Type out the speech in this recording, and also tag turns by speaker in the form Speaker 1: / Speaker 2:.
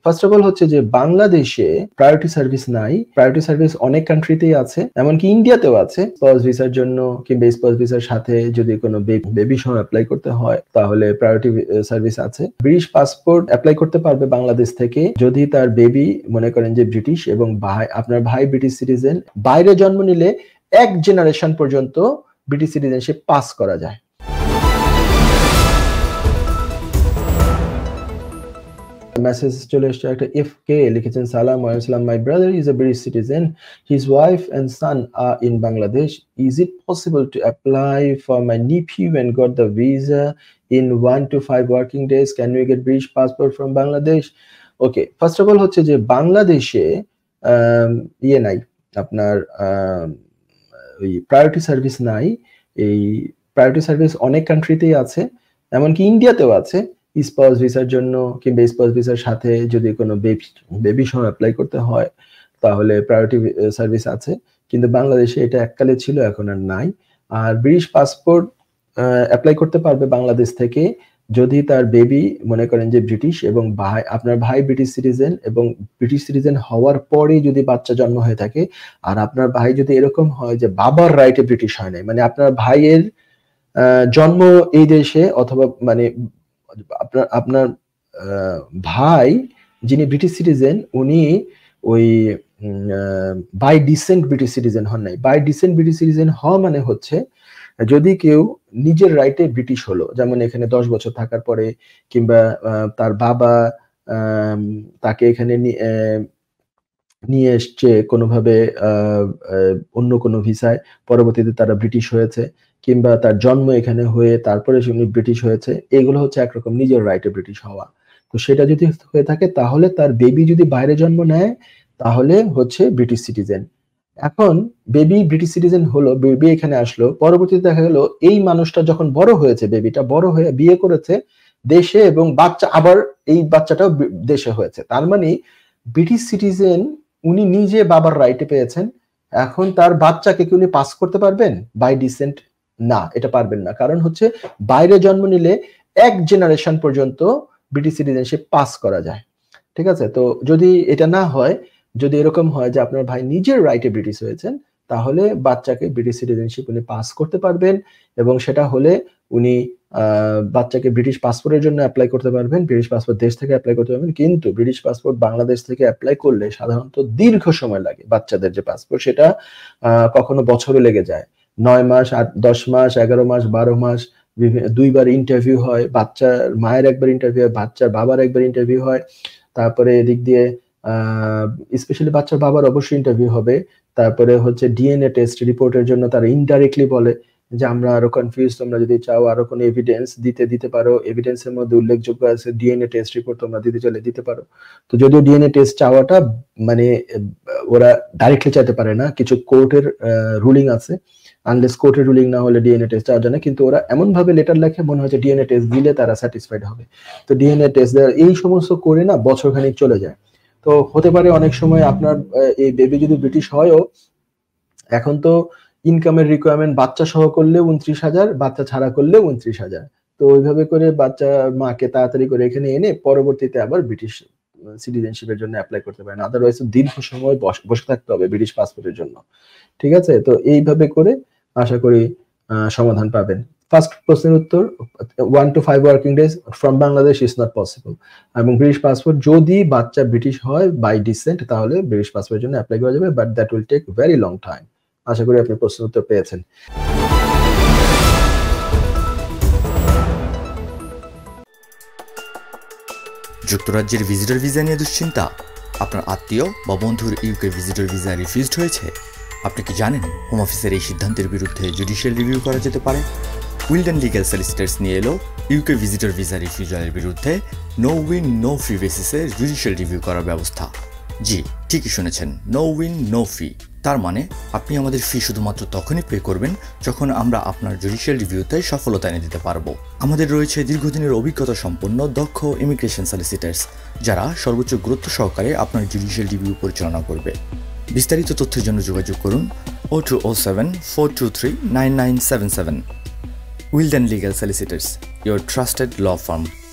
Speaker 1: First of all হচ্ছে যে বাংলাদেশে প্রায়োরিটি সার্ভিস নাই। প্রায়োরিটি সার্ভিস অনেক কান্ট্রিতেই আছে, এমনকি ইন্ডিয়াতেও আছে। স্পাউস ভিসার জন্য কিংবা স্পাউস ভিসার সাথে যদি কোনো বেবি সহ অ্যাপ্লাই করতে হয় তাহলে প্রায়োরিটি সার্ভিস আছে। ব্রিটিশ পাসপোর্ট অ্যাপ্লাই করতে পারবে বাংলাদেশ থেকে যদি তার বেবি মনে করেন যে ব্রিটিশ এবং আপনার ভাই ব্রিটিশ সিটিজেন, বাইরে জন্ম নিলে এক জেনারেশন পর্যন্ত ব্রিটিশ সিটিজেনশিপ পাস করা যায়। মেসেজ চলে এসছে একটা, FK লিখেছেন, সালাম আলাইকুম, my brother is a British citizen, his wife and son are in Bangladesh, is it possible to apply for my nephew and got the visa in 1 to 5 working days, can we get British passport from Bangladesh? Okay, first of all হচ্ছে যে বাংলাদেশে ইয়ে নাই, আপনার ওই priority service নাই। এই priority service অনেক কান্ট্রিতেই আছে, এমনকি ইন্ডিয়াতেও আছে। স্পাউস ভিসার জন্য কিংবা স্পাউস ভিসার সাথে যদি কোনো বেবি সহ অ্যাপ্লাই করতে হয় তাহলে প্রায়োরিটি সার্ভিস আছে, কিন্তু বাংলাদেশে এটা এককালে ছিল, এখন আর নাই। আর ব্রিটিশ পাসপোর্ট অ্যাপ্লাই করতে পারবে বাংলাদেশ থেকে যদি তার বেবি মনে করেন যে ব্রিটিশ এবং আপনার ভাই ব্রিটিশ সিটিজেন এবং ব্রিটিশ সিটিজেন হওয়ার পরে যদি বাচ্চা জন্ম হয়ে থাকে, আর আপনার ভাই যদি এরকম হয় যে বাবার রাইটে ব্রিটিশ হয় নাই, মানে আপনার ভাইয়ের জন্ম এই দেশে অথবা মানে আপনার ভাই যিনি ব্রিটিশ সিটিজেন উনি ওই বাই ডিসেন্ট ব্রিটিশ সিটিজেন হন নাই। বাই ডিসেন্ট ব্রিটিশ সিটিজেন হওয়া মানে হচ্ছে যদি কেউ নিজের রাইটে ব্রিটিশ হলো, যেমন এখানে 10 বছর থাকার পরে কিংবা তার বাবা তাকে এখানে নিয়ে এসছে কোনোভাবে অন্য কোনো ভিসায়, পরবর্তীতে তারা ব্রিটিশ হয়েছে, কিংবা তার জন্ম এখানে হয়ে তারপরে উনি ব্রিটিশ হয়েছে, এগুলো হচ্ছে একরকম নিজের রাইটে ব্রিটিশ হওয়া। তো সেটা যদি হয়ে থাকে তাহলে তার বেবি যদি বাইরে জন্ম নেয় তাহলে হচ্ছে ব্রিটিশ সিটিজেন। এখন বেবি ব্রিটিশ সিটিজেন হলো, বেবি এখানে আসলো, পরবর্তীতে দেখা গেল এই মানুষটা যখন বড় হয়েছে, বেবিটা বড় হয়ে বিয়ে করেছে দেশে এবং বাচ্চা আবার এই বাচ্চাটাও দেশে হয়েছে, তার মানে ব্রিটিশ সিটিজেন উনি নিজে বাবার রাইটে পেয়েছেন। এখন তার বাচ্চাকে কি উনি পাস করতে পারবেন বাই ডিসেন্ট? না, এটা পারবেন না, কারণ হচ্ছে বাইরে জন্ম নিলে এক জেনারেশন পর্যন্ত ব্রিটিশ সিটিজেনশিপ পাস করা যায়। ঠিক আছে, তো যদি এটা না হয়, যদি এরকম হয় যে আপনার ভাই নিজের রাইটে ব্রিটিশ হয়েছেন, তাহলে বাচ্চাকে ব্রিটিশ সিটিজেনশিপ উনি পাস করতে পারবেন, এবং সেটা হলে উনি বাচ্চাকে ব্রিটিশ পাসপোর্টের জন্য অ্যাপ্লাই করতে পারবেন, ব্রিটিশ পাসপোর্ট দেশ থেকে অ্যাপ্লাই করতে পারবেন। কিন্তু ব্রিটিশ পাসপোর্ট বাংলাদেশ থেকে অ্যাপ্লাই করলে সাধারণত দীর্ঘ সময় লাগে। বাচ্চাদের যে পাসপোর্ট সেটা কখনো বছরে লেগে যায়, 9 মাস, 10 মাস, 11 মাস, 12 মাস, দুইবার ইন্টারভিউ হয়, বাচ্চার মায়ের একবার ইন্টারভিউ হয়, বাচ্চার বাবার একবার ইন্টারভিউ হয়, তারপরে এদিক দিয়ে স্পেশালি বাচ্চার বাবার অবশ্যই ইন্টারভিউ হবে। তারপরে হচ্ছে ডিএনএ টেস্ট রিপোর্টের জন্য তারা ইনডাইরেক্টলি বলে যে আমরা আরো কনফিউজ, তোমরা যদি চাও আরো কোনো এভিডেন্স দিতে পারো, এভিডেন্সের মধ্যে উল্লেখযোগ্য আছে ডিএনএ টেস্ট রিপোর্ট, তোমরা দিতে চাইলে দিতে পারো। তো যদিও ডিএনএ টেস্ট চাওয়াটা মানে ওরা ডাইরেক্টলি চাইতে পারে না, কিছু কোর্টের রুলিং আছে, আনলেস কোর্টের রুলিং না হলে ডিএনএ টেস্ট চাওয়া যায় না, কিন্তু ওরা এমন ভাবে লেটার লেখে মনে হচ্ছে ডিএনএ টেস্ট দিলে তারা স্যাটিসফাইড হবে। তো ডিএনএ টেস্ট এই সমস্ত করে না বছরখানিক চলে যায়। তো হতে পারে অনেক সময় আপনার এই বেবি যদি ব্রিটিশ হয়ও, এখন তো ইনকামের রিকোয়ারমেন্ট বাচ্চা সহ করলে 29,000, বাচ্চা ছাড়া করলে 29,000। তো ওইভাবে করে বাচ্চা মাকে তাড়াতাড়ি করে এখানে এনে পরবর্তীতে আবার ব্রিটিশ সিটিজেনশিপের জন্য অ্যাপ্লাই করতে পারেন, আদারওয়াইজ দীর্ঘ সময় বসে থাকতে হবে ব্রিটিশ পাসপোর্টের জন্য। ঠিক আছে, তো এইভাবে করে আশা করি সমাধান পাবেন। ফার্স্ট প্রশ্নের উত্তর, 1 to 5 working days from Bangladesh is not possible. এবং ব্রিটিশ পাসপোর্ট যদি বাচ্চা ব্রিটিশ হয় বাই ডিসেন্ট তাহলে ব্রিটিশ পাসপোর্টের জন্য অ্যাপ্লাই করা যাবে, but that will take very long time. আশা করি আপনি প্রশ্নের উত্তর পেয়েছেন।
Speaker 2: যুক্তরাজ্যের ভিজিটর ভিসা নিয়ে দুশ্চিন্তা? আপনার আত্মীয় বা বন্ধুর ইউকে ভিজিটর ভিসা রিফিউজড হয়েছে? আপনি কি জানেন হোম অফিসের এই সিদ্ধান্তের বিরুদ্ধে জুডিশিয়াল রিভিউ করা যেতে পারে? উইলডেন লিগ্যাল সলিসিটরস নিয়ে এলো ইউকে ভিজিটর ভিসা রিফিউজালের বিরুদ্ধে নো উইন নো ফি বেসিসে জুডিশিয়াল রিভিউ করার ব্যবস্থা। জি, ঠিকই শুনেছেন, নো উইন নো ফি। তার মানে আপনি আমাদের ফি শুধুমাত্র তখনই পে করবেন যখন আমরা আপনার জুডিশিয়াল রিভিউতে সফলতা এনে দিতে পারবো। আমাদের রয়েছে দীর্ঘদিনের অভিজ্ঞতা সম্পন্ন দক্ষ ইমিগ্রেশন সলিসিটার্স, যারা সর্বোচ্চ গুরুত্ব সহকারে আপনার জুডিশিয়াল রিভিউ পরিচালনা করবে। বিস্তারিত তথ্যের জন্য যোগাযোগ করুন 0207 423 9977। Wilden legal solicitors, your trusted law firm.